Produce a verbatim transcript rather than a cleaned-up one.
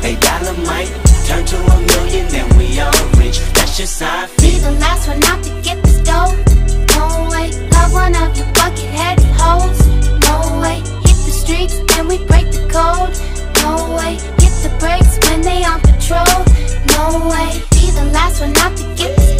A dollar might turn to a million, then we all rich. That's just how I feel. Be the last one out to get this dough. No way, love one of you bucket-headed hoes. No way, hit the streets and we break the code. No way, hit the brakes when they on patrol. No way, be the last one out to get